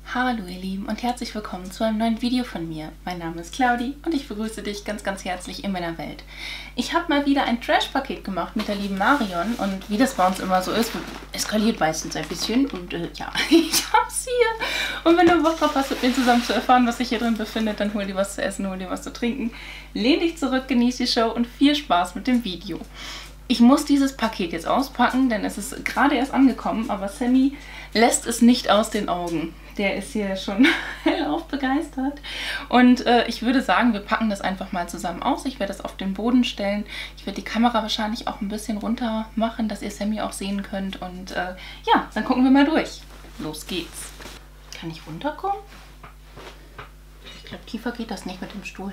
Hallo ihr Lieben und herzlich willkommen zu einem neuen Video von mir. Mein Name ist Claudi und ich begrüße dich ganz, ganz herzlich in meiner Welt. Ich habe mal wieder ein Trash-Paket gemacht mit der lieben Marion und wie das bei uns immer so ist, eskaliert meistens ein bisschen und ja, ich hab's hier. Und wenn du Bock drauf hast, mit mir zusammen zu erfahren, was sich hier drin befindet, dann hol dir was zu essen, hol dir was zu trinken, lehn dich zurück, genieß die Show und viel Spaß mit dem Video. Ich muss dieses Paket jetzt auspacken, denn es ist gerade erst angekommen, aber Sammy lässt es nicht aus den Augen. Der ist hier schon hellauf begeistert. Und ich würde sagen, wir packen das einfach mal zusammen aus. Ich werde das auf den Boden stellen. Ich werde die Kamera wahrscheinlich auch ein bisschen runter machen, dass ihr Sammy auch sehen könnt. Und ja, dann gucken wir mal durch. Los geht's. Kann ich runterkommen? Ich glaube, tiefer geht das nicht mit dem Stuhl.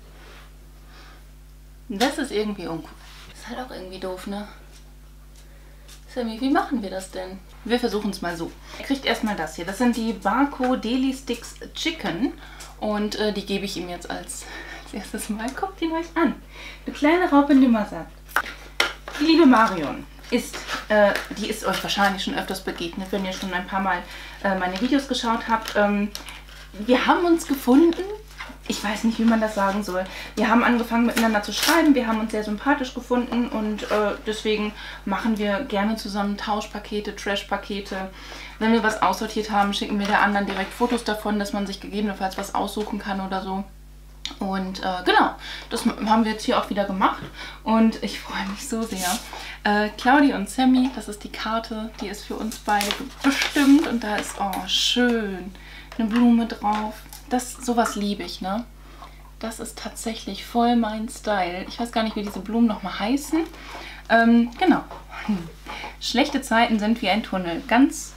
Das ist irgendwie uncool. Ist halt auch irgendwie doof, ne? Sammy, wie machen wir das denn? Wir versuchen es mal so. Er kriegt erstmal das hier. Das sind die Barco Deli Sticks Chicken. Und die gebe ich ihm jetzt als erstes mal. Guckt ihn euch an. Eine kleine Raupe Nimmersatt. Die liebe Marion ist, die ist euch wahrscheinlich schon öfters begegnet, wenn ihr schon ein paar Mal meine Videos geschaut habt. Wir haben uns gefunden. Ich weiß nicht, wie man das sagen soll. Wir haben angefangen miteinander zu schreiben, wir haben uns sehr sympathisch gefunden und deswegen machen wir gerne zusammen Tauschpakete, Trash-Pakete. Wenn wir was aussortiert haben, schicken wir der anderen direkt Fotos davon, dass man sich gegebenenfalls was aussuchen kann oder so. Und genau, das haben wir jetzt hier auch wieder gemacht und ich freue mich so sehr. Claudi und Sammy, das ist die Karte, die ist für uns beide bestimmt und da ist, oh schön, eine Blume drauf. Sowas liebe ich, ne? Das ist tatsächlich voll mein Style. Ich weiß gar nicht, wie diese Blumen nochmal heißen. Genau. Schlechte Zeiten sind wie ein Tunnel. Ganz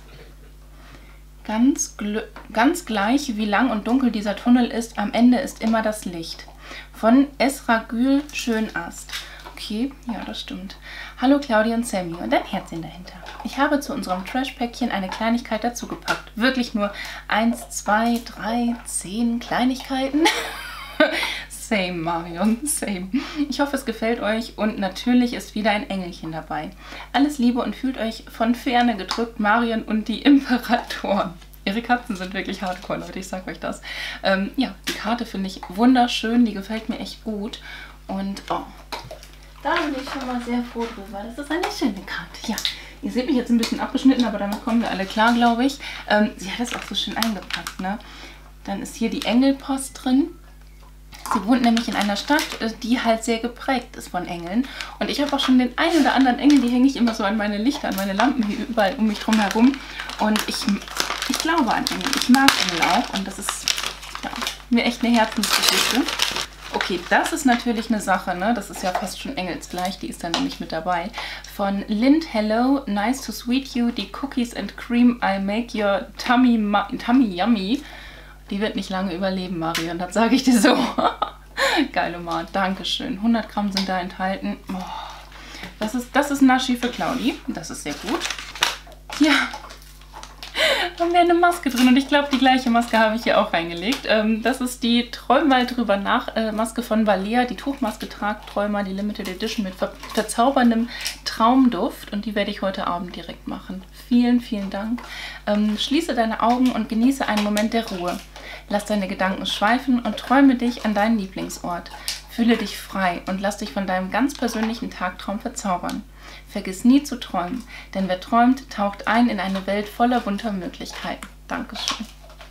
gleich, wie lang und dunkel dieser Tunnel ist, am Ende ist immer das Licht. Von Esra Gül Schönast. Okay, ja, das stimmt. Hallo Claudi und Sammy und ein Herzchen dahinter. Ich habe zu unserem Trash-Päckchen eine Kleinigkeit dazugepackt. Wirklich nur 1, 2, 3, 10 Kleinigkeiten. Same, Marion, same. Ich hoffe, es gefällt euch und natürlich ist wieder ein Engelchen dabei. Alles Liebe und fühlt euch von Ferne gedrückt, Marion und die Imperatoren. Ihre Katzen sind wirklich hardcore, Leute, ich sag euch das. Ja, die Karte finde ich wunderschön, die gefällt mir echt gut. Und, oh, da bin ich schon mal sehr froh drüber. Das ist eine schöne Karte. Ja, ihr seht mich jetzt ein bisschen abgeschnitten, aber damit kommen wir alle klar, glaube ich. Sie hat das auch so schön eingepackt, ne? Dann ist hier die Engelpost drin. Sie wohnt nämlich in einer Stadt, die halt sehr geprägt ist von Engeln. Und ich habe auch schon den einen oder anderen Engel, die hänge ich immer so an meine Lichter, an meine Lampen hier überall um mich drum herum. Und ich glaube an Engel. Ich mag Engel auch. Und das ist ja, mir echt eine Herzensgeschichte. Okay, das ist natürlich eine Sache, ne? Das ist ja fast schon engelsgleich, die ist da nämlich mit dabei. Von Lind Hello, nice to sweet you, die Cookies and Cream, I make your tummy yummy. Die wird nicht lange überleben, Marion, das sage ich dir so. Geile Oma, dankeschön. 100 Gramm sind da enthalten. Oh, das ist Naschi für Claudi, das ist sehr gut. Ja. Haben wir eine Maske drin und ich glaube, die gleiche Maske habe ich hier auch reingelegt. Das ist die Träum mal drüber nach Maske von Valea, die Tuchmaske Tragträumer, die Limited Edition mit verzauberndem Traumduft und die werde ich heute Abend direkt machen. Vielen, vielen Dank. Schließe deine Augen und genieße einen Moment der Ruhe. Lass deine Gedanken schweifen und träume dich an deinen Lieblingsort. Fühle dich frei und lass dich von deinem ganz persönlichen Tagtraum verzaubern. Vergiss nie zu träumen, denn wer träumt, taucht ein in eine Welt voller bunter Möglichkeiten. Dankeschön.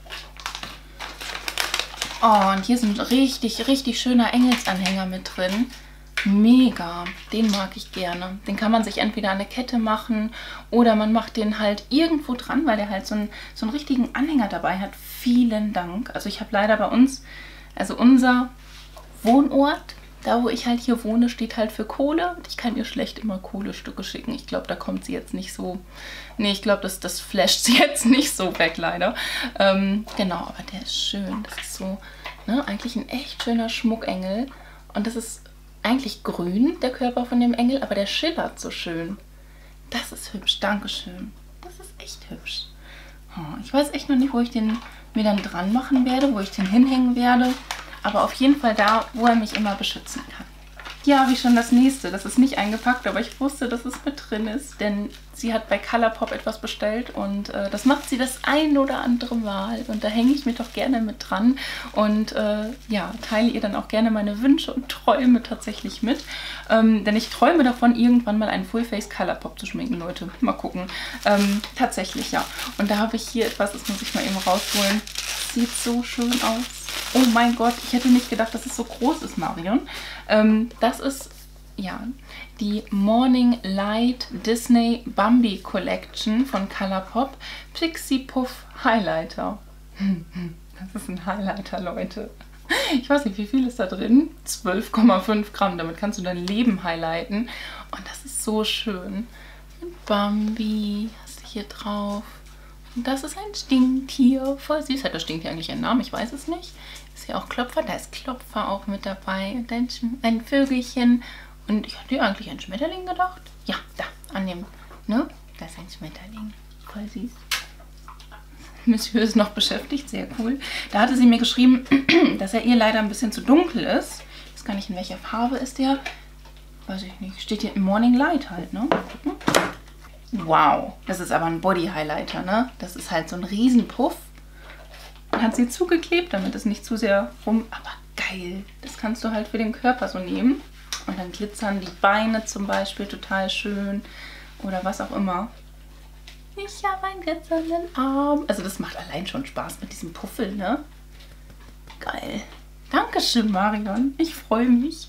Oh, und hier sind richtig, richtig schöner Engelsanhänger mit drin. Mega, den mag ich gerne. Den kann man sich entweder an eine Kette machen oder man macht den halt irgendwo dran, weil der halt so einen richtigen Anhänger dabei hat. Vielen Dank. Also ich habe leider bei uns, also unser Wohnort, da wo ich halt hier wohne, steht halt für Kohle. Ich kann ihr schlecht immer Kohlestücke schicken. Ich glaube, da kommt sie jetzt nicht so... Nee, ich glaube, das flasht sie jetzt nicht so weg, leider. Genau, aber der ist schön. Das ist so, ne, eigentlich ein echt schöner Schmuckengel. Und das ist eigentlich grün, der Körper von dem Engel, aber der schillert so schön. Das ist hübsch, dankeschön. Das ist echt hübsch. Oh, ich weiß echt noch nicht, wo ich den mir dann dran machen werde, wo ich den hinhängen werde. Aber auf jeden Fall da, wo er mich immer beschützen kann. Hier habe ich schon das nächste. Das ist nicht eingepackt, aber ich wusste, dass es mit drin ist, denn sie hat bei Colourpop etwas bestellt und das macht sie das ein oder andere Mal. Und da hänge ich mich doch gerne mit dran und ja, teile ihr dann auch gerne meine Wünsche und Träume tatsächlich mit. Denn ich träume davon, irgendwann mal einen Fullface Colourpop zu schminken, Leute. Mal gucken. Tatsächlich, ja. Und da habe ich hier etwas, das muss ich mal eben rausholen. Sieht so schön aus. Oh mein Gott, ich hätte nicht gedacht, dass es so groß ist, Marion. Das ist, ja, die Morning Light Disney Bambi Collection von Colourpop Pixie Puff Highlighter. Das ist ein Highlighter, Leute. Ich weiß nicht, wie viel ist da drin? 12,5 Gramm. Damit kannst du dein Leben highlighten. Und das ist so schön. Mit Bambi hast du hier drauf. Und das ist ein Stinktier. Voll süß. Hat das Stinktier eigentlich einen Namen? Ich weiß es nicht. Ist hier auch Klopfer. Da ist Klopfer auch mit dabei. Und ein Vögelchen. Und ich hatte eigentlich an Schmetterling gedacht. Ja, da, an dem, ne? Da ist ein Schmetterling. Voll süß. Monsieur ist noch beschäftigt, sehr cool. Da hatte sie mir geschrieben, dass er ihr leider ein bisschen zu dunkel ist. Ich weiß gar nicht, in welcher Farbe ist der. Weiß ich nicht. Steht hier im Morning Light halt, ne? Mal gucken. Wow, das ist aber ein Body Highlighter, ne? Das ist halt so ein Riesenpuff. Man hat sie zugeklebt, damit es nicht zu sehr rum... Aber geil, das kannst du halt für den Körper so nehmen. Und dann glitzern die Beine zum Beispiel total schön. Oder was auch immer. Ich habe einen glitzernden Arm. Also das macht allein schon Spaß mit diesem Puffel, ne? Geil. Dankeschön, Marion. Ich freue mich.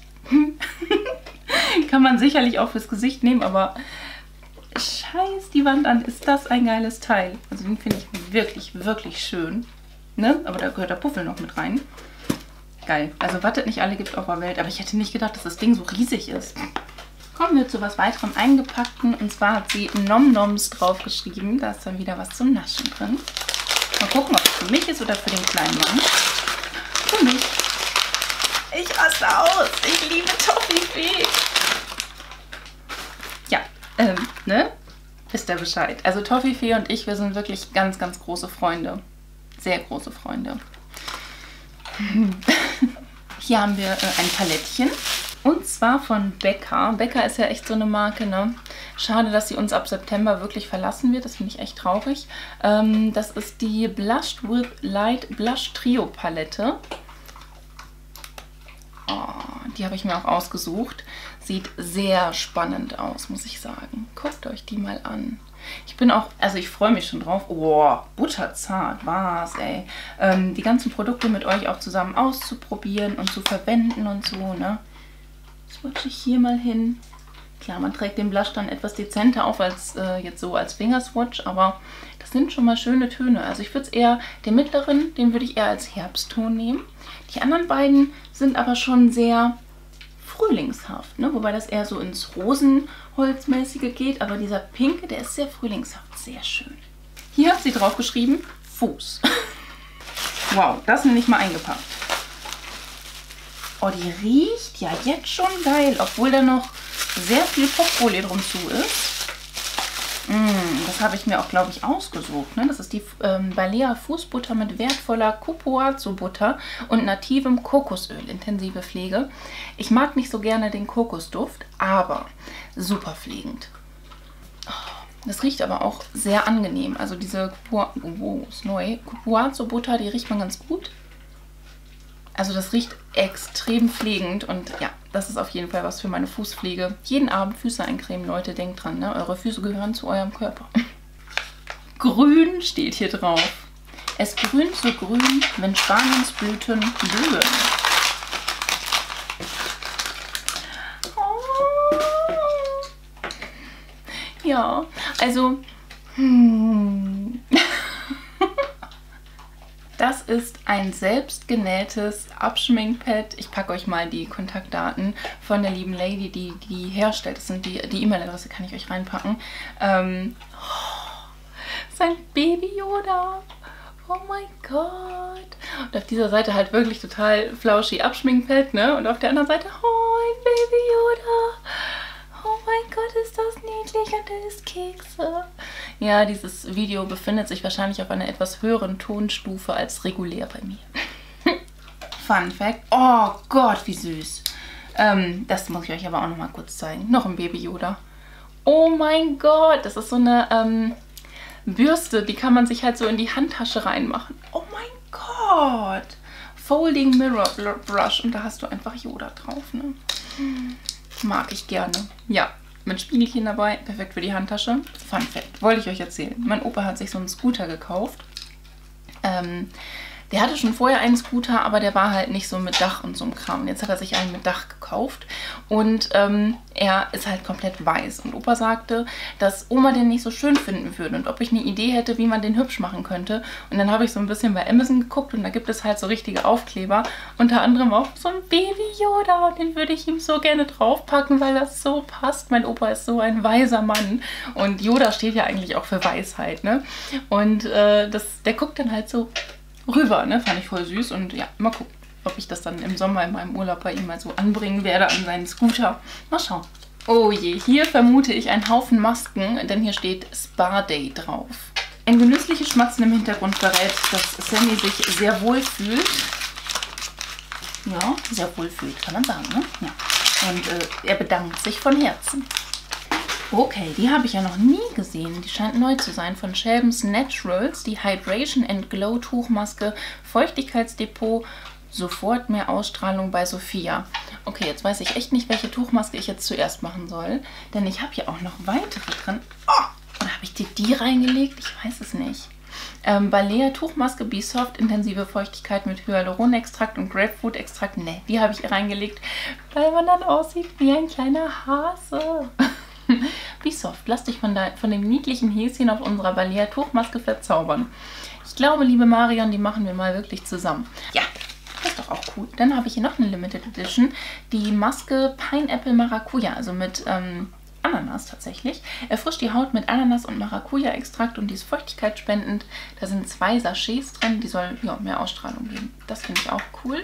Kann man sicherlich auch fürs Gesicht nehmen, aber scheiß die Wand an. Ist das ein geiles Teil. Also den finde ich wirklich, wirklich schön. Ne? Aber da gehört der Puffel noch mit rein. Geil. Also wartet nicht alle gibt auf der Welt. Aber ich hätte nicht gedacht, dass das Ding so riesig ist. Kommen wir zu was weiterem Eingepackten. Und zwar hat sie Nom-Noms draufgeschrieben. Da ist dann wieder was zum Naschen drin. Mal gucken, ob es für mich ist oder für den kleinen Mann. Für mich. Ich raste aus. Ich liebe Toffifee. Ja, ne? Wisst ihr Bescheid. Also Toffifee und ich, wir sind wirklich ganz, ganz große Freunde. Sehr große Freunde. Hier haben wir ein Palettchen. Und zwar von Becca. Becca ist ja echt so eine Marke, ne? Schade, dass sie uns ab September wirklich verlassen wird. Das finde ich echt traurig. Das ist die Blushed with Light Blush Trio Palette. Oh, die habe ich mir auch ausgesucht. Sieht sehr spannend aus, muss ich sagen. Guckt euch die mal an. Ich bin auch, also ich freue mich schon drauf. Oh, butterzart, was, ey. Die ganzen Produkte mit euch auch zusammen auszuprobieren und zu verwenden und so, ne? Swatche ich hier mal hin. Klar, man trägt den Blush dann etwas dezenter auf als jetzt so als Fingerswatch, aber das sind schon mal schöne Töne. Also ich würde es eher, den mittleren, den würde ich eher als Herbstton nehmen. Die anderen beiden sind aber schon sehr frühlingshaft, ne? Wobei das eher so ins Rosenholzmäßige geht, aber dieser pinke, der ist sehr frühlingshaft, sehr schön. Hier hat sie drauf geschrieben, Fuß. Wow, das ist nicht mal eingepackt. Oh, die riecht ja jetzt schon geil, obwohl da noch sehr viel Popfolie drum zu ist. Das habe ich mir auch, glaube ich, ausgesucht. Ne? Das ist die Balea Fußbutter mit wertvoller Cupuazo-Butter und nativem Kokosöl. Intensive Pflege. Ich mag nicht so gerne den Kokosduft, aber super pflegend. Das riecht aber auch sehr angenehm. Also diese Cupuazo-Butter, die riecht man ganz gut. Also das riecht extrem pflegend und ja, das ist auf jeden Fall was für meine Fußpflege. Jeden Abend Füße eincremen, Leute, denkt dran, ne? Eure Füße gehören zu eurem Körper. Grün steht hier drauf. Es grünt so grün, wenn Spaniens Blüten blühen. Oh. Ja, also... Das ist ein selbstgenähtes Abschminkpad. Ich packe euch mal die Kontaktdaten von der lieben Lady, die herstellt. Das sind die E-Mail-Adresse, kann ich euch reinpacken. Sein Baby Yoda. Oh mein Gott. Und auf dieser Seite halt wirklich total flauschi Abschminkpad, ne? Und auf der anderen Seite, oh, ein Baby Yoda. Oh mein Gott, ist das niedlich und er isst Kekse. Ja, dieses Video befindet sich wahrscheinlich auf einer etwas höheren Tonstufe als regulär bei mir. Fun Fact. Oh Gott, wie süß. Das muss ich euch aber auch noch mal kurz zeigen. Noch ein Baby Yoda. Oh mein Gott, das ist so eine Bürste, die kann man sich halt so in die Handtasche reinmachen. Oh mein Gott. Folding Mirror Brush. Und da hast du einfach Yoda drauf, ne? Mag ich gerne. Ja, mit Spiegelchen dabei. Perfekt für die Handtasche. Fun Fact. Wollte ich euch erzählen. Mein Opa hat sich so einen Scooter gekauft. Der hatte schon vorher einen Scooter, aber der war halt nicht so mit Dach und so einem Kram. Und jetzt hat er sich einen mit Dach gekauft und er ist halt komplett weiß. Und Opa sagte, dass Oma den nicht so schön finden würde und ob ich eine Idee hätte, wie man den hübsch machen könnte. Und dann habe ich so ein bisschen bei Amazon geguckt und da gibt es halt so richtige Aufkleber. Unter anderem auch so ein Baby-Yoda. Den würde ich ihm so gerne draufpacken, weil das so passt. Mein Opa ist so ein weiser Mann und Yoda steht ja eigentlich auch für Weisheit, ne? Und der guckt dann halt so rüber, ne? Fand ich voll süß und ja, mal gucken, ob ich das dann im Sommer in meinem Urlaub bei ihm mal so anbringen werde an seinen Scooter. Mal schauen. Oh je, hier vermute ich einen Haufen Masken, denn hier steht Spa Day drauf. Ein genüssliches Schmatzen im Hintergrund verrät, dass Sammy sich sehr wohl fühlt. Ja, sehr wohl fühlt, kann man sagen, ne? Ja. Und er bedankt sich von Herzen. Okay, die habe ich ja noch nie gesehen. Die scheint neu zu sein. Von Shelbens Naturals. Die Hydration and Glow Tuchmaske. Feuchtigkeitsdepot. Sofort mehr Ausstrahlung bei Sophia. Okay, jetzt weiß ich echt nicht, welche Tuchmaske ich jetzt zuerst machen soll. Denn ich habe hier auch noch weitere drin. Oh, oder habe ich dir die reingelegt? Ich weiß es nicht. Balea Tuchmaske Be Soft, intensive Feuchtigkeit mit Hyaluronextrakt und Grapefruit-Extrakt. Ne, die habe ich hier reingelegt, weil man dann aussieht wie ein kleiner Hase. Be Soft, lass dich von dem niedlichen Häschen auf unserer Balea Tuchmaske verzaubern. Ich glaube, liebe Marion, die machen wir mal wirklich zusammen. Ja, das ist doch auch cool. Dann habe ich hier noch eine Limited Edition. Die Maske Pineapple Maracuja, also mit Ananas tatsächlich. Erfrischt die Haut mit Ananas und Maracuja-Extrakt und die ist feuchtigkeitsspendend. Da sind 2 Sachets drin, die sollen ja mehr Ausstrahlung geben. Das finde ich auch cool.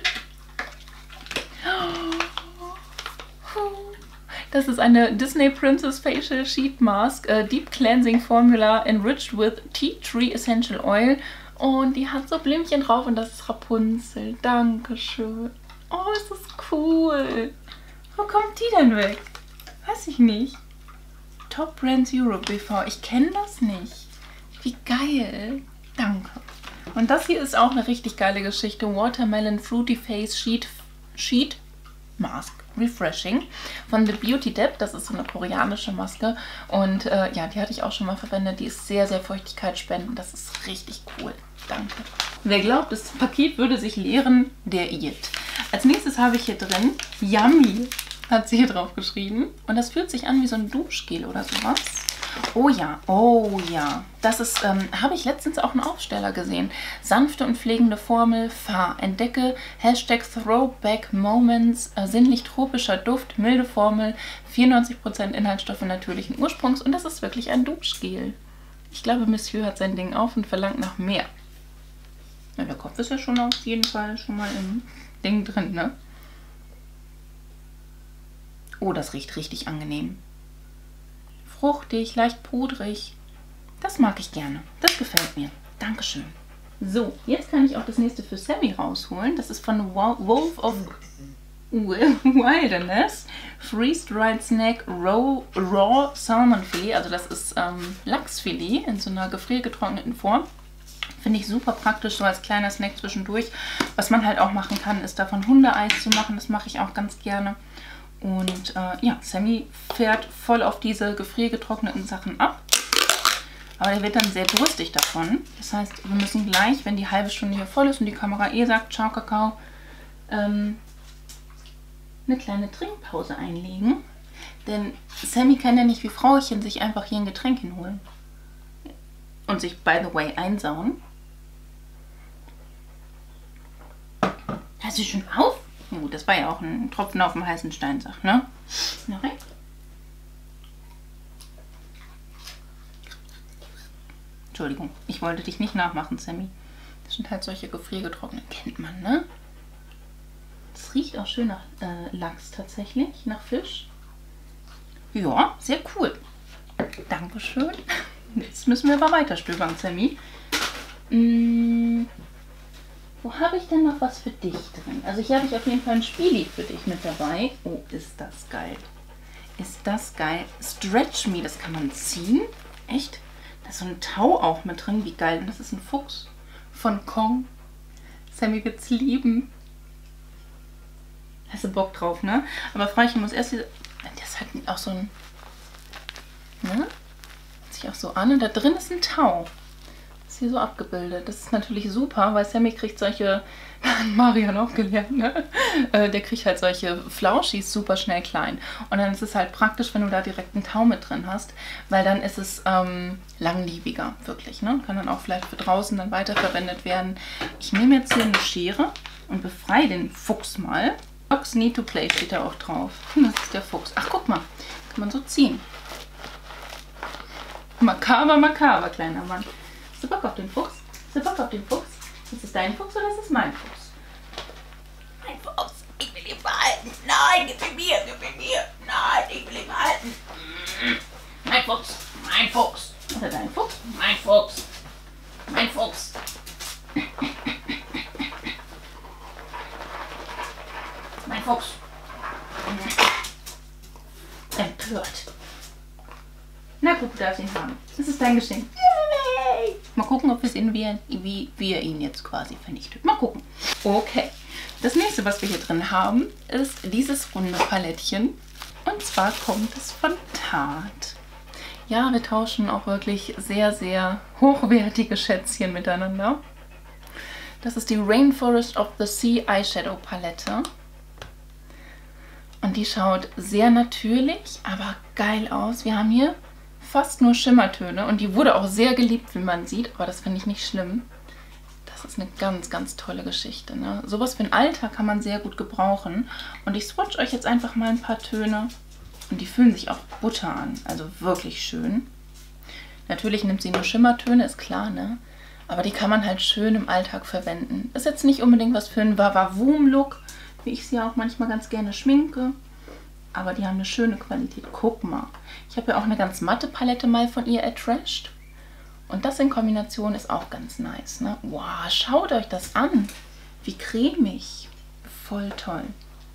Das ist eine Disney Princess Facial Sheet Mask, Deep Cleansing Formula enriched with Tea Tree Essential Oil. Und die hat so Blümchen drauf und das ist Rapunzel. Dankeschön. Oh, ist das cool. Wo kommt die denn weg? Weiß ich nicht. Top Brands Europe BV. Ich kenne das nicht. Wie geil. Danke. Und das hier ist auch eine richtig geile Geschichte. Watermelon Fruity Face Sheet Mask. Refreshing von The Beauty Dep. Das ist so eine koreanische Maske. Und ja, die hatte ich auch schon mal verwendet. Die ist sehr, sehr feuchtigkeitsspendend. Das ist richtig cool. Danke. Wer glaubt, das Paket würde sich leeren, der irrt. Als nächstes habe ich hier drin Yummy, hat sie hier drauf geschrieben. Und das fühlt sich an wie so ein Duschgel oder sowas. Oh ja, oh ja. Das ist, habe ich letztens auch einen Aufsteller gesehen. Sanfte und pflegende Formel, Fahr. Entdecke Hashtag Throwback Moments, sinnlich tropischer Duft, milde Formel, 94% Inhaltsstoffe natürlichen Ursprungs und das ist wirklich ein Duschgel. Ich glaube, Monsieur hat sein Ding auf und verlangt nach mehr. Ja, der Kopf ist ja schon auf jeden Fall schon mal im Ding drin, ne? Oh, das riecht richtig angenehm. Fruchtig, leicht pudrig. Das mag ich gerne. Das gefällt mir. Dankeschön. So, jetzt kann ich auch das nächste für Sammy rausholen. Das ist von Wolf of Wilderness. Freeze-Dried Snack Raw Salmon Filet. Also das ist Lachsfilet in so einer gefriergetrockneten Form. Finde ich super praktisch, so als kleiner Snack zwischendurch. Was man halt auch machen kann, ist davon Hundeeis zu machen. Das mache ich auch ganz gerne. Und ja, Sammy fährt voll auf diese gefriergetrockneten Sachen ab. Aber der wird dann sehr durstig davon. Das heißt, wir müssen gleich, wenn die halbe Stunde hier voll ist und die Kamera sagt, ciao Kakao, eine kleine Trinkpause einlegen. Denn Sammy kann ja nicht wie Frauchen sich einfach hier ein Getränk hinholen. Und sich, by the way, einsauen. Hörst du schon auf? Gut, das war ja auch ein Tropfen auf dem heißen Stein, sag, ne? Na rein. Entschuldigung, ich wollte dich nicht nachmachen, Sammy. Das sind halt solche gefriergetrockneten, kennt man, ne? Das riecht auch schön nach Lachs tatsächlich, nach Fisch. Ja, sehr cool. Dankeschön. Jetzt müssen wir aber weiter stöbern, Sammy. Wo habe ich denn noch was für dich drin? Also hier habe ich auf jeden Fall ein Spieli für dich mit dabei. Oh, ist das geil. Ist das geil. Stretch Me, das kann man ziehen. Echt? Da ist so ein Tau auch mit drin. Wie geil. Und das ist ein Fuchs von Kong. Sammy wird's lieben. Hast du Bock drauf, ne? Aber Freundchen muss erst diese... Das ist halt auch so ein... Ne? Hört sich auch so an. Und da drin ist ein Tau. Das ist hier so abgebildet. Das ist natürlich super, weil Sammy kriegt solche... Marian auch gelernt, ne? Der kriegt halt solche Flauschis super schnell klein. Und dann ist es halt praktisch, wenn du da direkt einen Tau mit drin hast, weil dann ist es langlebiger, wirklich, ne? Kann dann auch vielleicht für draußen dann weiterverwendet werden. Ich nehme jetzt hier eine Schere und befreie den Fuchs mal. Dogs need to play steht da auch drauf. Das ist der Fuchs. Ach, guck mal. Kann man so ziehen. Makaber, makaber, kleiner Mann. Hast du Bock auf den Fuchs? Hast du Bock auf den Fuchs? Ist es dein Fuchs oder ist es mein Fuchs? Mein Fuchs. Ich will ihn behalten. Nein, gib ihn mir, gib ihn mir. Nein, ich will ihn behalten. Mein Fuchs. Mein Fuchs. Ist er dein Fuchs? Mein Fuchs. Mein Fuchs. Mein Fuchs. Empört. Na gut, du darfst ihn haben. Das ist dein Geschenk. Yay! Mal gucken, ob wir es wie wir ihn jetzt quasi vernichtet. Mal gucken. Okay. Das nächste, was wir hier drin haben, ist dieses runde Palettchen. Und zwar kommt es von Tarte. Ja, wir tauschen auch wirklich sehr, sehr hochwertige Schätzchen miteinander. Das ist die Rainforest of the Sea Eyeshadow Palette. Und die schaut sehr natürlich, aber geil aus. Wir haben hier fast nur Schimmertöne und die wurde auch sehr geliebt, wie man sieht, aber das finde ich nicht schlimm. Das ist eine ganz, ganz tolle Geschichte, ne? Sowas für den Alltag kann man sehr gut gebrauchen. Und ich swatch euch jetzt einfach mal ein paar Töne und die fühlen sich auch Butter an, also wirklich schön. Natürlich nimmt sie nur Schimmertöne, ist klar, ne? Aber die kann man halt schön im Alltag verwenden. Ist jetzt nicht unbedingt was für einen Wawawum-Look, wie ich sie auch manchmal ganz gerne schminke. Aber die haben eine schöne Qualität. Guck mal. Ich habe ja auch eine ganz matte Palette mal von ihr ertrashed. Und das in Kombination ist auch ganz nice, ne? Wow, schaut euch das an. Wie cremig. Voll toll.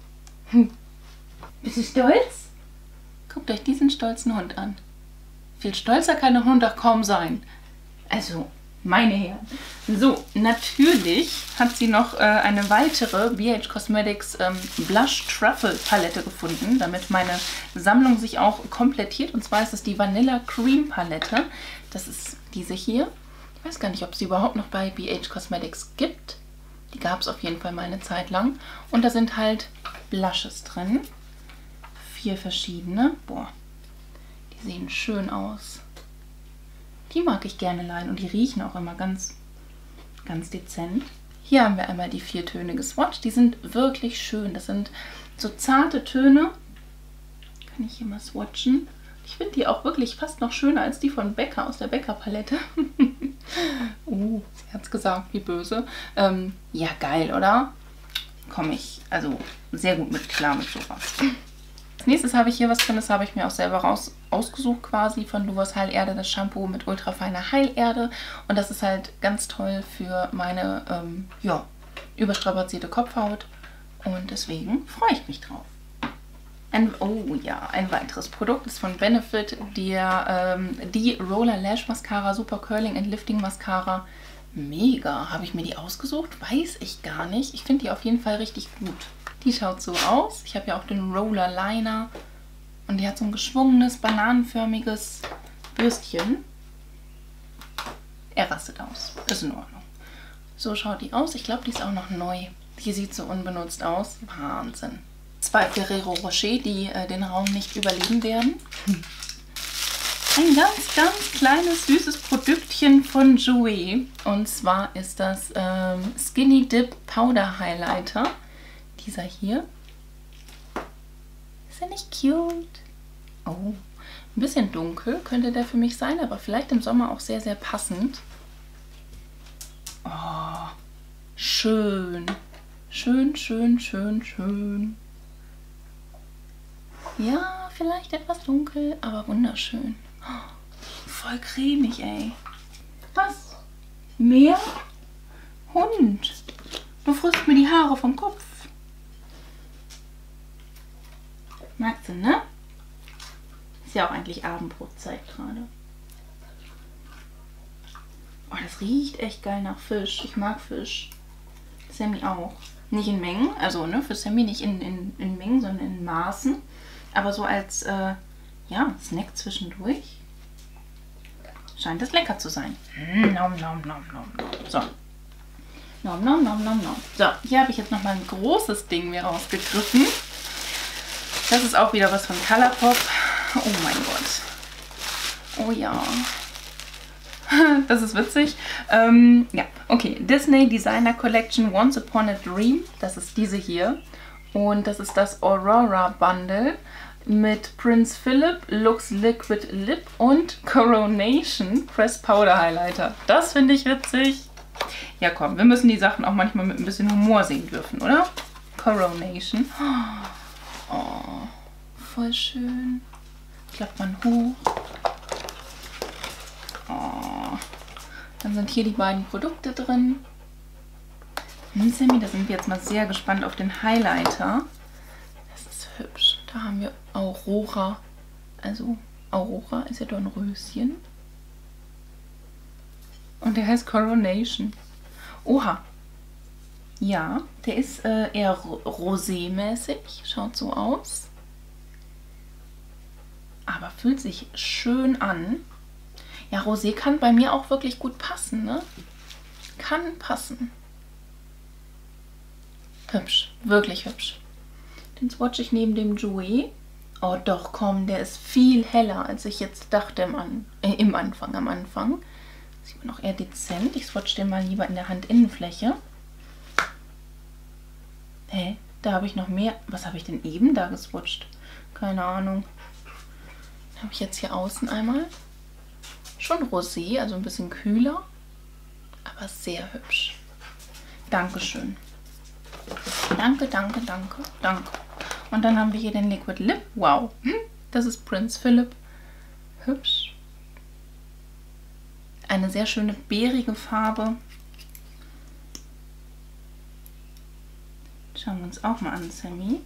Bist du stolz? Guckt euch diesen stolzen Hund an. Viel stolzer kann ein Hund auch kaum sein. Also, meine Herren. So, natürlich hat sie noch eine weitere BH Cosmetics Blush Truffle Palette gefunden, damit meine Sammlung sich auch komplettiert. Und zwar ist es die Vanilla Cream Palette. Das ist diese hier. Ich weiß gar nicht, ob sie überhaupt noch bei BH Cosmetics gibt. Die gab es auf jeden Fall mal eine Zeit lang. Und da sind halt Blushes drin. 4 verschiedene. Boah, die sehen schön aus. Die mag ich gerne leihen und die riechen auch immer ganz, ganz dezent. Hier haben wir einmal die 4 Töne geswatcht. Die sind wirklich schön. Das sind so zarte Töne. Kann ich hier mal swatchen. Ich finde die auch wirklich fast noch schöner als die von Becca aus der Becca-Palette. Sie hat es gesagt, wie böse. Ja, geil, oder? Komme ich also sehr gut mit klar mit sowas. Als nächstes habe ich hier was drin, das habe ich mir auch selber ausgesucht quasi von Luvos Heilerde, das Shampoo mit ultrafeiner Heilerde. Und das ist halt ganz toll für meine ja, überstrapazierte Kopfhaut. Und deswegen freue ich mich drauf. Oh ja, ein weiteres Produkt ist von Benefit, die Roller Lash Mascara Super Curling and Lifting Mascara. Mega. Habe ich mir die ausgesucht? Weiß ich gar nicht. Ich finde die auf jeden Fall richtig gut. Die schaut so aus. Ich habe ja auch den Roller Liner. Und die hat so ein geschwungenes, bananenförmiges Bürstchen. Er rastet aus. Ist in Ordnung. So schaut die aus. Ich glaube, die ist auch noch neu. Die sieht so unbenutzt aus. Wahnsinn. 2 Ferrero Rocher, die den Raum nicht überleben werden. Ein ganz, ganz kleines, süßes Produktchen von Jouer. Und zwar ist das Skinny Dip Powder Highlighter. Dieser hier. Ist er nicht cute? Oh, ein bisschen dunkel könnte der für mich sein, aber vielleicht im Sommer auch sehr, sehr passend. Oh, schön. Schön, schön, schön, schön. Ja, vielleicht etwas dunkel, aber wunderschön. Oh, voll cremig, ey. Was? Mehr? Hund. Du frisst mir die Haare vom Kopf. Magst du, ne? Ist ja auch eigentlich Abendbrotzeit gerade. Oh, das riecht echt geil nach Fisch. Ich mag Fisch. Sammy auch. Nicht in Mengen, also ne, für Sammy nicht in Mengen, sondern in Maßen. Aber so als ja, Snack zwischendurch scheint es lecker zu sein. Nom, nom, nom, nom, nom. So. Nom, nom, nom, nom, nom. So, hier habe ich jetzt nochmal ein großes Ding mir rausgegriffen. Das ist auch wieder was von Colourpop. Oh mein Gott. Oh ja. Das ist witzig. Ja, okay. Disney Designer Collection Once Upon a Dream. Das ist diese hier. Und das ist das Aurora Bundle mit Prince Philip, Lux Liquid Lip und Coronation Press Powder Highlighter. Das finde ich witzig. Ja komm, wir müssen die Sachen auch manchmal mit ein bisschen Humor sehen dürfen, oder? Coronation. Oh, voll schön. Klappt man hoch. Oh. Dann sind hier die beiden Produkte drin. Sammy, da sind wir jetzt mal sehr gespannt auf den Highlighter. Das ist hübsch. Da haben wir Aurora. Also Aurora ist ja Dornröschen. Und der heißt Coronation. Oha. Ja, der ist eher rosé-mäßig. Schaut so aus. Aber fühlt sich schön an. Ja, Rosé kann bei mir auch wirklich gut passen, ne? Kann passen. Hübsch, wirklich hübsch. Den swatche ich neben dem Jouet. Oh doch, komm, der ist viel heller, als ich jetzt dachte am Anfang. Sieht man auch eher dezent. Ich swatche den mal lieber in der Handinnenfläche. Hä? Da habe ich noch mehr. Was habe ich denn eben da geswatcht? Keine Ahnung. Habe ich jetzt hier außen einmal. Schon rosé, also ein bisschen kühler, aber sehr hübsch. Dankeschön. Danke, danke, danke, danke. Und dann haben wir hier den Liquid Lip. Wow, das ist Prince Philip. Hübsch. Eine sehr schöne beerige Farbe. Schauen wir uns auch mal an, Sammy.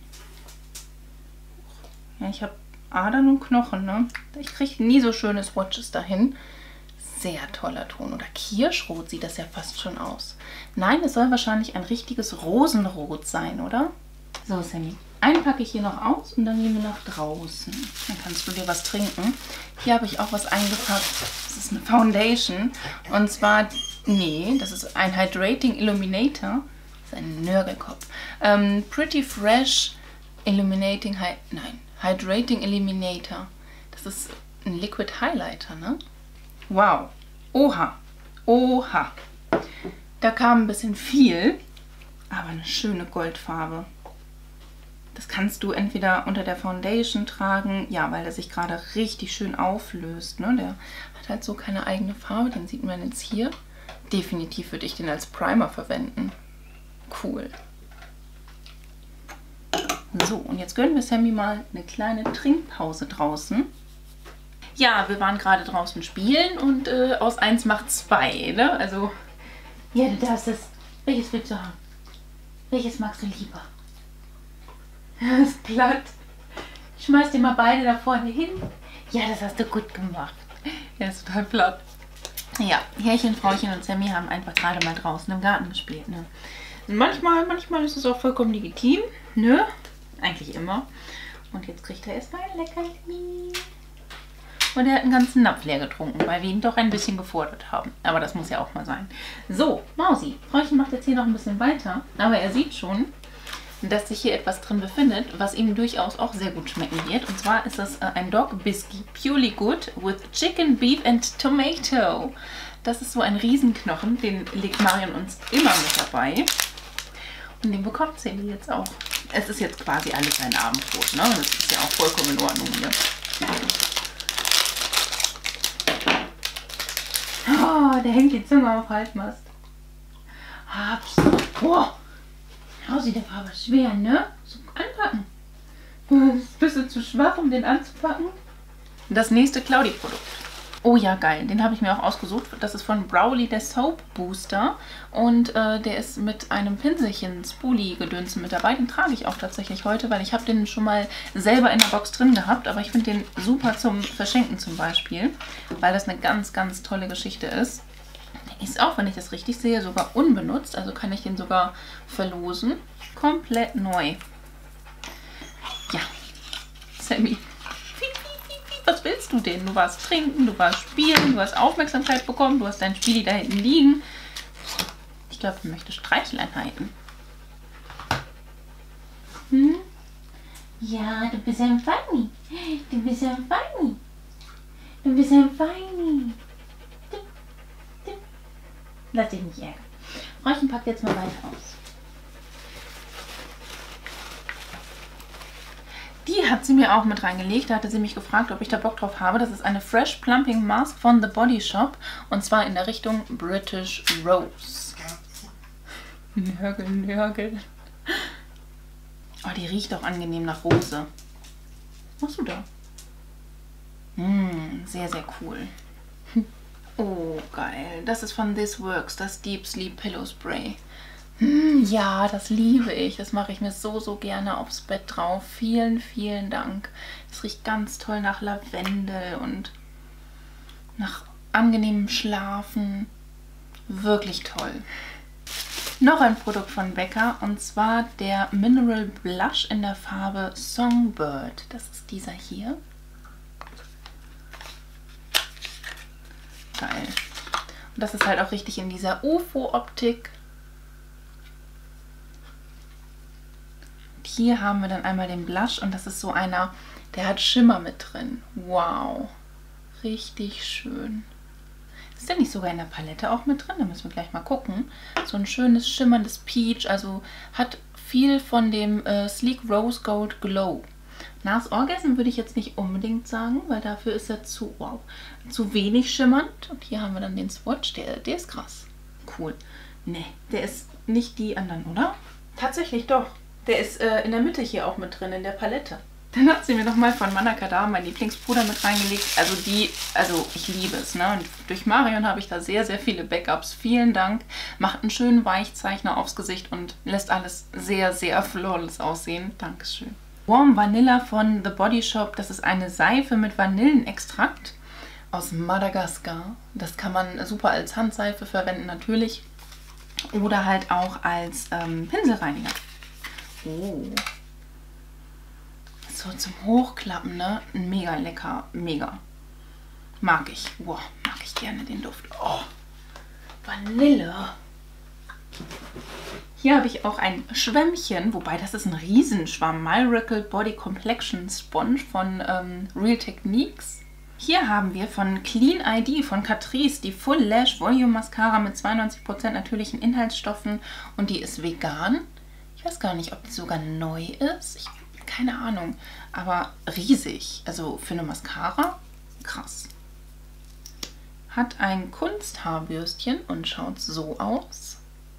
Ja, ich habe Adern und Knochen, ne? Ich kriege nie so schöne Swatches dahin. Sehr toller Ton. Oder Kirschrot sieht das ja fast schon aus. Nein, es soll wahrscheinlich ein richtiges Rosenrot sein, oder? So, Sammy. Einen packe ich hier noch aus und dann gehen wir nach draußen. Dann kannst du dir was trinken. Hier habe ich auch was eingepackt. Das ist eine Foundation. Und zwar, nee, das ist ein Hydrating Illuminator. Das ist ein Nörgelkopf. Pretty Fresh Illuminating Hydrating Illuminator. Das ist ein Liquid Highlighter, ne? Wow. Oha. Oha. Da kam ein bisschen viel, aber eine schöne Goldfarbe. Das kannst du entweder unter der Foundation tragen, ja, weil der sich gerade richtig schön auflöst, ne? Der hat halt so keine eigene Farbe, den sieht man jetzt hier. Definitiv würde ich den als Primer verwenden. Cool. So, und jetzt gönnen wir Sammy mal eine kleine Trinkpause draußen. Ja, wir waren gerade draußen spielen und aus 1 macht 2, ne? Also, ja, du darfst es. Welches willst du haben? Welches magst du lieber? Das ist platt. Schmeiß dir mal beide da vorne hin. Ja, das hast du gut gemacht. Ja, ist total platt. Ja, Härchen, Frauchen und Sammy haben einfach gerade mal draußen im Garten gespielt, ne? Manchmal ist es auch vollkommen legitim, ne? Eigentlich immer. Und jetzt kriegt er erstmal ein Leckerli. Und er hat einen ganzen Napf leer getrunken, weil wir ihn doch ein bisschen gefordert haben. Aber das muss ja auch mal sein. So, Mausi. Frauchen macht jetzt hier noch ein bisschen weiter. Aber er sieht schon, dass sich hier etwas drin befindet, was ihm durchaus auch sehr gut schmecken wird. Und zwar ist das ein Dog Biscuit Purely Good with Chicken, Beef and Tomato. Das ist so ein Riesenknochen, den legt Marion uns immer mit dabei. Und den bekommt Sammy jetzt auch. Es ist jetzt quasi alles ein Abendbrot, ne? Und das ist ja auch vollkommen in Ordnung hier. Oh, der hängt die Zunge auf Halbmast. Hab's. Boah. Mausi, der war aber schwer, ne? So anpacken. Bist du zu schwach, um den anzupacken? Das nächste Claudi-Produkt. Oh ja, geil. Den habe ich mir auch ausgesucht. Das ist von Browly, der Soap Booster. Und der ist mit einem Pinselchen Spoolie-Gedönse mit dabei. Den trage ich auch tatsächlich heute, weil ich habe den schon mal selber in der Box drin gehabt. Aber ich finde den super zum Verschenken zum Beispiel, weil das eine ganz, ganz tolle Geschichte ist. Der ist auch, wenn ich das richtig sehe, sogar unbenutzt. Also kann ich den sogar verlosen. Komplett neu. Ja, Sammy. Was willst du denn? Du warst trinken, du warst spielen, du hast Aufmerksamkeit bekommen, du hast dein Spieli da hinten liegen. Ich glaube, du möchtest Streicheleinheiten. Hm? Ja, du bist ein Feini. Du bist ein Feini. Du bist ein Feini. Lass dich nicht ärgern. Frauchen packt jetzt mal weiter aus. Die hat sie mir auch mit reingelegt. Da hatte sie mich gefragt, ob ich da Bock drauf habe. Das ist eine Fresh Plumping Mask von The Body Shop. Und zwar in der Richtung British Rose. Nörgel, Nörgel. Oh, die riecht auch angenehm nach Rose. Was machst du da? Sehr, sehr cool. Oh, geil. Das ist von This Works, das Deep Sleep Pillow Spray. Ja, das liebe ich. Das mache ich mir so, so gerne aufs Bett drauf. Vielen, vielen Dank. Das riecht ganz toll nach Lavendel und nach angenehmem Schlafen. Wirklich toll. Noch ein Produkt von Becca und zwar der Mineral Blush in der Farbe Songbird. Das ist dieser hier. Geil. Und das ist halt auch richtig in dieser UFO-Optik. Hier haben wir dann einmal den Blush und das ist so einer, der hat Schimmer mit drin. Wow, richtig schön. Ist der nicht sogar in der Palette auch mit drin? Da müssen wir gleich mal gucken. So ein schönes schimmerndes Peach, also hat viel von dem Sleek Rose Gold Glow. Nas Orgasm würde ich jetzt nicht unbedingt sagen, weil dafür ist er zu wenig schimmernd. Und hier haben wir dann den Swatch, der ist krass. Cool. Ne, der ist nicht die anderen, oder? Tatsächlich doch. Der ist in der Mitte hier auch mit drin, in der Palette. Dann hat sie mir nochmal von Manakadar mein Lieblingspuder mit reingelegt. Also ich liebe es, ne? Und durch Marion habe ich da sehr, sehr viele Backups. Vielen Dank. Macht einen schönen Weichzeichner aufs Gesicht und lässt alles sehr, sehr flawless aussehen. Dankeschön. Warm Vanilla von The Body Shop. Das ist eine Seife mit Vanillenextrakt aus Madagaskar. Das kann man super als Handseife verwenden, natürlich. Oder halt auch als Pinselreiniger. Oh. So zum Hochklappen, ne? Mega lecker, mega. Mag ich. Wow, mag ich gerne den Duft. Oh, Vanille. Hier habe ich auch ein Schwämmchen, wobei das ist ein Riesenschwamm. Miracle Body Complexion Sponge von Real Techniques. Hier haben wir von Clean ID von Catrice die Full Lash Volume Mascara mit 92% natürlichen Inhaltsstoffen und die ist vegan. Ich weiß gar nicht, ob die sogar neu ist. Keine Ahnung. Aber riesig. Also für eine Mascara, krass. Hat ein Kunsthaarbürstchen und schaut so aus.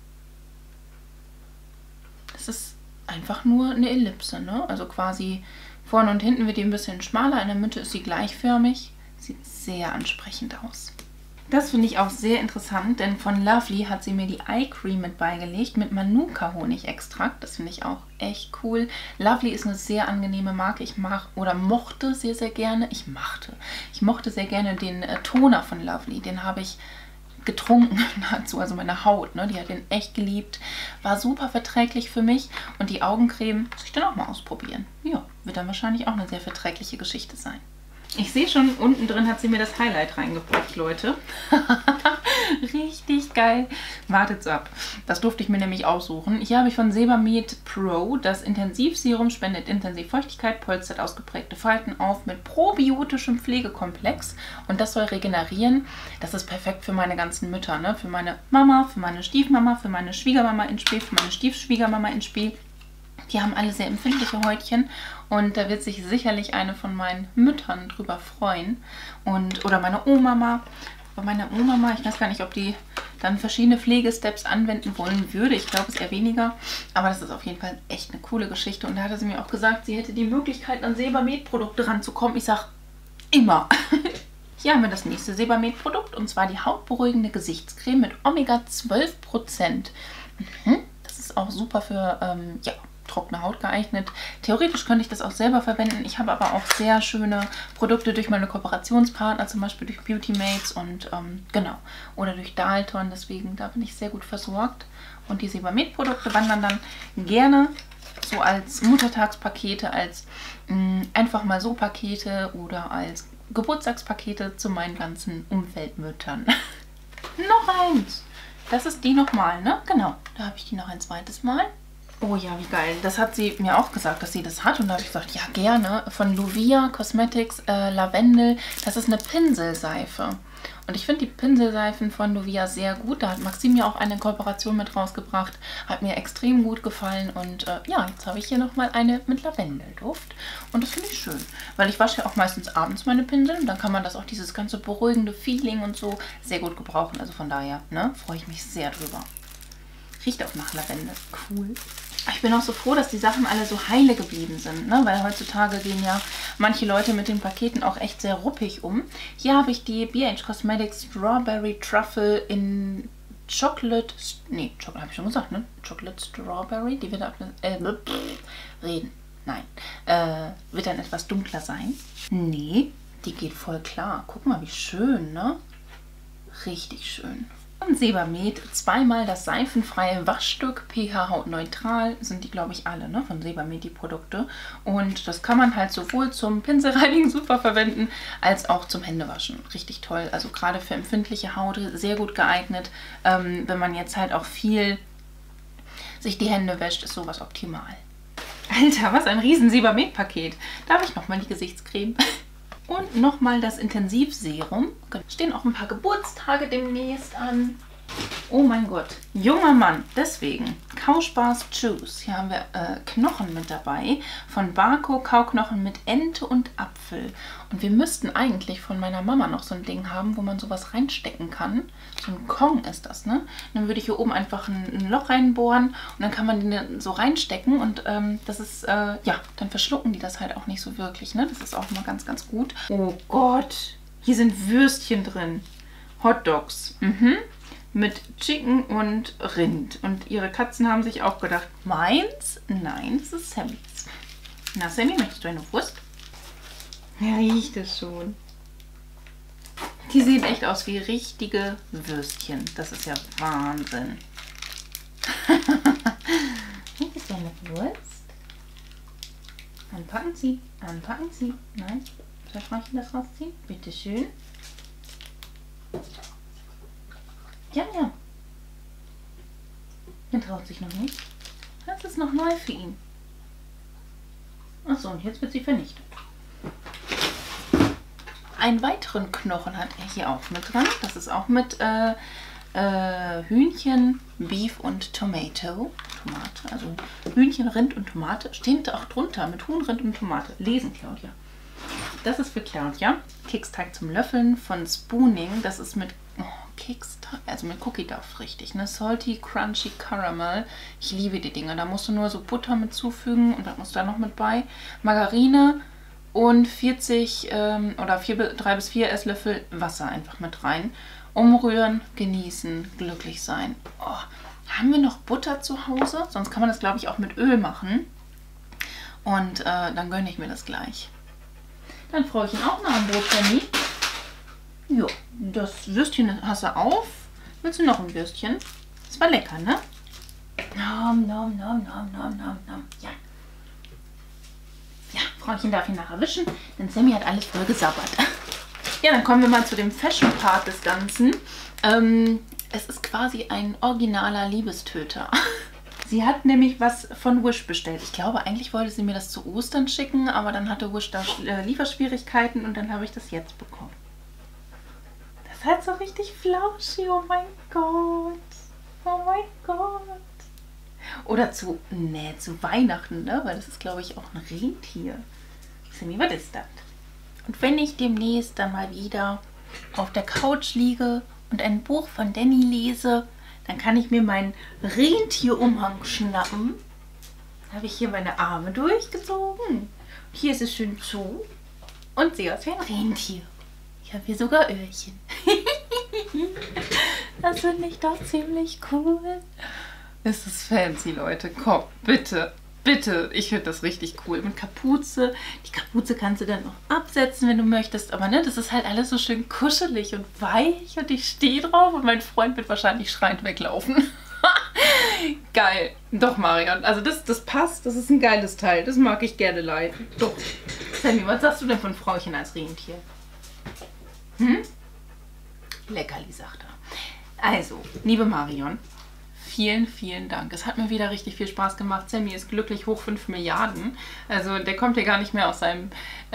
Das ist einfach nur eine Ellipse, ne? Also quasi vorne und hinten wird die ein bisschen schmaler. In der Mitte ist sie gleichförmig. Sieht sehr ansprechend aus. Das finde ich auch sehr interessant, denn von Lovely hat sie mir die Eye Cream mit beigelegt mit Manuka-Honigextrakt. Das finde ich auch echt cool. Lovely ist eine sehr angenehme Marke. Ich mochte sehr, sehr gerne. Ich mochte sehr gerne den Toner von Lovely. Den habe ich getrunken dazu, also meine Haut, ne? Die hat den echt geliebt. War super verträglich für mich. Und die Augencreme muss ich dann auch mal ausprobieren. Ja, wird dann wahrscheinlich auch eine sehr verträgliche Geschichte sein. Ich sehe schon, unten drin hat sie mir das Highlight reingepackt, Leute. Richtig geil. Wartet's ab. Das durfte ich mir nämlich aussuchen. Hier habe ich von Sebamed Pro das Intensivserum, spendet intensiv Feuchtigkeit, polstert ausgeprägte Falten auf mit probiotischem Pflegekomplex. Und das soll regenerieren. Das ist perfekt für meine ganzen Mütter, ne? Für meine Mama, für meine Stiefmama, für meine Schwiegermama ins Spiel, für meine Stiefschwiegermama ins Spiel. Die haben alle sehr empfindliche Häutchen und da wird sich sicherlich eine von meinen Müttern drüber freuen. Oder meine Oma. Bei meiner Oma, ich weiß gar nicht, ob die dann verschiedene Pflegesteps anwenden wollen würde. Ich glaube, es eher weniger. Aber das ist auf jeden Fall echt eine coole Geschichte. Und da hatte sie mir auch gesagt, sie hätte die Möglichkeit, an Sebamed-Produkte ranzukommen. Ich sage, immer. Hier haben wir das nächste Sebamed-Produkt und zwar die hautberuhigende Gesichtscreme mit Omega 12%. Das ist auch super für ja, trockene Haut geeignet. Theoretisch könnte ich das auch selber verwenden. Ich habe aber auch sehr schöne Produkte durch meine Kooperationspartner, zum Beispiel durch Beauty Mates und genau, oder durch Dalton. Deswegen, da bin ich sehr gut versorgt. Und die Sebamed-Produkte wandern dann gerne so als Muttertagspakete, als einfach mal so Pakete oder als Geburtstagspakete zu meinen ganzen Umfeldmüttern. Noch eins. Das ist die nochmal, ne? Genau, da habe ich die noch ein zweites Mal. Oh ja, wie geil. Das hat sie mir auch gesagt, dass sie das hat. Und da habe ich gesagt, ja, gerne. Von Luvia Cosmetics Lavendel. Das ist eine Pinselseife. Und ich finde die Pinselseifen von Luvia sehr gut. Da hat Maxim ja auch eine Kooperation mit rausgebracht. Hat mir extrem gut gefallen. Und ja, jetzt habe ich hier nochmal eine mit Lavendelduft. Und das finde ich schön. Weil ich wasche ja auch meistens abends meine Pinsel. Und dann kann man das auch, dieses ganze beruhigende Feeling und so, sehr gut gebrauchen. Also von daher, ne, freue ich mich sehr drüber. Riecht auch nach Lavendel. Cool. Ich bin auch so froh, dass die Sachen alle so heile geblieben sind, ne? Weil heutzutage gehen ja manche Leute mit den Paketen auch echt sehr ruppig um. Hier habe ich die BH Cosmetics Strawberry Truffle in Chocolate, nee, Chocolate habe ich schon gesagt, ne? Chocolate Strawberry, die wird reden, nein, wird dann etwas dunkler sein. Nee, die geht voll klar. Guck mal, wie schön, ne? Richtig schön. Und Sebamed, zweimal das seifenfreie Waschstück, pH hautneutral, sind die, glaube ich, alle, ne, von Sebamed, die Produkte. Und das kann man halt sowohl zum Pinselreinigen super verwenden, als auch zum Händewaschen. Richtig toll, also gerade für empfindliche Haut sehr gut geeignet. Wenn man jetzt halt auch viel sich die Hände wäscht, ist sowas optimal. Alter, was ein riesen Sebamed-Paket. Da habe ich nochmal die Gesichtscreme. Und nochmal das Intensivserum. Stehen auch ein paar Geburtstage demnächst an. Oh mein Gott. Junger Mann. Deswegen. Kauspars Juice. Hier haben wir Knochen mit dabei. Von Barco Kauknochen mit Ente und Apfel. Und wir müssten eigentlich von meiner Mama noch so ein Ding haben, wo man sowas reinstecken kann. So ein Kong ist das, ne? Dann würde ich hier oben einfach ein Loch reinbohren und dann kann man den so reinstecken. Und das ist, ja, dann verschlucken die das halt auch nicht so wirklich, ne? Das ist auch mal ganz, ganz gut. Oh Gott. Hier sind Würstchen drin. Hot Dogs. Mit Chicken und Rind. Und ihre Katzen haben sich auch gedacht, meins? Nein, das ist Sammys. Na, Sammy, möchtest du eine Wurst? Ja, riecht es schon. Die sehen echt aus wie richtige Würstchen. Das ist ja Wahnsinn. Möchtest du eine Wurst? Anpacken Sie. Anpacken Sie. Nein, soll ich das rausziehen? Bitte schön. Ja, ja. Er traut sich noch nicht. Das ist noch neu für ihn. Achso, und jetzt wird sie vernichtet. Einen weiteren Knochen hat er hier auch mit dran. Das ist auch mit Hühnchen, Beef und Tomate. Also Hühnchen, Rind und Tomate. Steht auch drunter mit Huhn, Rind und Tomate. Lesen, Claudia. Das ist für Claudia. Keksteig zum Löffeln von Spooning. Das ist mit Keksteig, also mit Cookie Duff, richtig, ne? Salty, Crunchy Caramel. Ich liebe die Dinger. Da musst du nur so Butter mit zufügen und was musst du da noch mit bei? Margarine und 40 oder 3 bis 4 Esslöffel Wasser einfach mit rein. Umrühren, genießen, glücklich sein. Oh, haben wir noch Butter zu Hause? Sonst kann man das, glaube ich, auch mit Öl machen. Und dann gönne ich mir das gleich. Dann freue ich ihn auch noch am Brot, Jenny. Jo, das Würstchen hast du auf. Willst du noch ein Würstchen? Das war lecker, ne? Nom, nom, nom, nom, nom, nom, nom. Ja. Ja, Frauchen darf ihn nachher wischen, denn Sammy hat alles voll gesabbert. Ja, dann kommen wir mal zu dem Fashion-Part des Ganzen. Es ist quasi ein originaler Liebestöter. Sie hat nämlich was von Wish bestellt. Ich glaube, eigentlich wollte sie mir das zu Ostern schicken, aber dann hatte Wish da Lieferschwierigkeiten und dann habe ich das jetzt bekommen. Das ist halt so richtig flauschig. Oh mein Gott. Oh mein Gott. Oder zu Weihnachten, ne? Weil das ist, glaube ich, auch ein Rentier. Sammy, was ist das? Und wenn ich demnächst dann mal wieder auf der Couch liege und ein Buch von Danny lese, dann kann ich mir meinen Rentierumhang schnappen. Dann habe ich hier meine Arme durchgezogen. Hier ist es schön zu und sehe aus wie ein Rentier. Ich habe hier sogar Öhrchen. Das finde ich doch ziemlich cool. Es ist fancy, Leute. Komm, bitte. Bitte, ich finde das richtig cool. Mit Kapuze. Die Kapuze kannst du dann noch absetzen, wenn du möchtest. Aber ne, das ist halt alles so schön kuschelig und weich. Und ich stehe drauf und mein Freund wird wahrscheinlich schreiend weglaufen. Geil. Doch, Marion. Also das passt. Das ist ein geiles Teil. Das mag ich gerne leiden. Doch. Sammy, was sagst du denn von Frauchen als Rentier? Leckerli, sagt er. Also, liebe Marion, vielen, vielen Dank. Es hat mir wieder richtig viel Spaß gemacht. Sammy ist glücklich hoch 5 Milliarden. Also der kommt ja gar nicht mehr aus seinem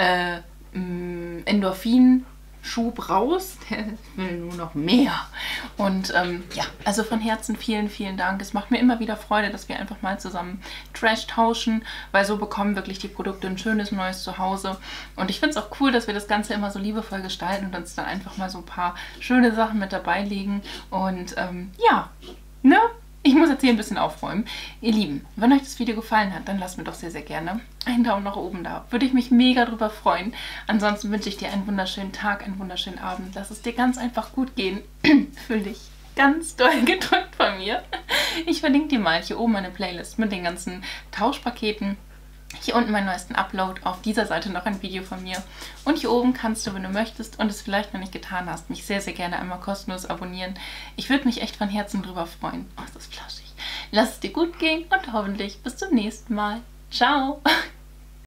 Endorphinschub raus. Der will nur noch mehr. Und ja, also von Herzen vielen, vielen Dank. Es macht mir immer wieder Freude, dass wir einfach mal zusammen Trash tauschen, weil so bekommen wirklich die Produkte ein schönes neues Zuhause. Und ich finde es auch cool, dass wir das Ganze immer so liebevoll gestalten und uns dann einfach mal so ein paar schöne Sachen mit dabei legen. Und ja, ne? Ich muss jetzt hier ein bisschen aufräumen. Ihr Lieben, wenn euch das Video gefallen hat, dann lasst mir doch sehr, sehr gerne einen Daumen nach oben da. Würde ich mich mega drüber freuen. Ansonsten wünsche ich dir einen wunderschönen Tag, einen wunderschönen Abend. Lass es dir ganz einfach gut gehen. Fühl dich ganz doll gedrückt von mir. Ich verlinke dir mal hier oben meine Playlist mit den ganzen Tauschpaketen. Hier unten meinen neuesten Upload, auf dieser Seite noch ein Video von mir. Und hier oben kannst du, wenn du möchtest und es vielleicht noch nicht getan hast, mich sehr, sehr gerne einmal kostenlos abonnieren. Ich würde mich echt von Herzen drüber freuen. Oh, ist das flauschig. Lass es dir gut gehen und hoffentlich bis zum nächsten Mal. Ciao!